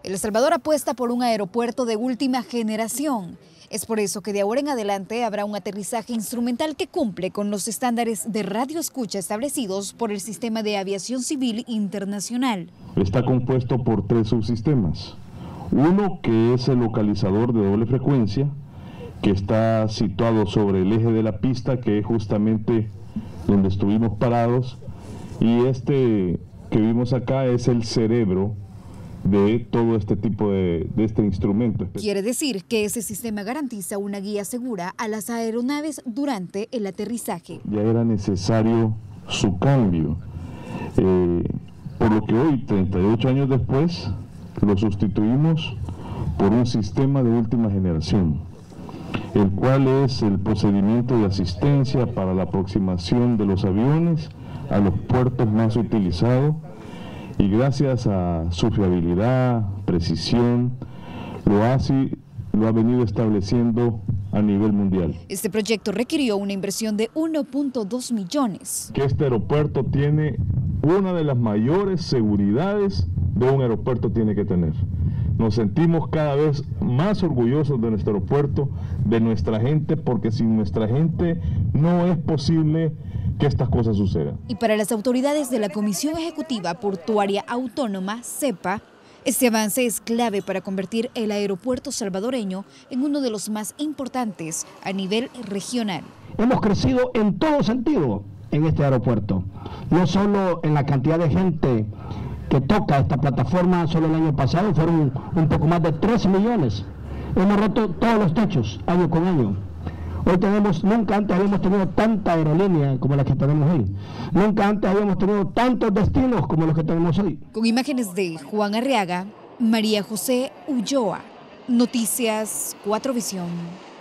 El Salvador apuesta por un aeropuerto de última generación. Es por eso que de ahora en adelante habrá un aterrizaje instrumental que cumple con los estándares de radioescucha establecidos por el Sistema de Aviación Civil Internacional. Está compuesto por 3 subsistemas. Uno que es el localizador de doble frecuencia, que está situado sobre el eje de la pista, que es justamente donde estuvimos parados, y este que vimos acá es el cerebro de todo este tipo de este instrumento. Quiere decir que ese sistema garantiza una guía segura a las aeronaves durante el aterrizaje. Ya era necesario su cambio, por lo que hoy, 38 años después, lo sustituimos por un sistema de última generación, el cual es el procedimiento de asistencia para la aproximación de los aviones a los puertos más utilizados, y gracias a su fiabilidad, precisión, lo ha venido estableciendo a nivel mundial. Este proyecto requirió una inversión de 1.2 millones. Que este aeropuerto tiene una de las mayores seguridades de un aeropuerto tiene que tener. Nos sentimos cada vez más orgullosos de nuestro aeropuerto, de nuestra gente, porque sin nuestra gente no es posible que estas cosas sucedan. Y para las autoridades de la Comisión Ejecutiva Portuaria Autónoma, CEPA, este avance es clave para convertir el aeropuerto salvadoreño en uno de los más importantes a nivel regional. Hemos crecido en todo sentido en este aeropuerto, no solo en la cantidad de gente que toca esta plataforma. Solo el año pasado fueron un poco más de 13 millones. Hemos roto todos los techos, año con año. Hoy nunca antes habíamos tenido tanta aerolínea como la que tenemos hoy. Nunca antes habíamos tenido tantos destinos como los que tenemos hoy. Con imágenes de Juan Arriaga, María José Ulloa, Noticias 4 Visión.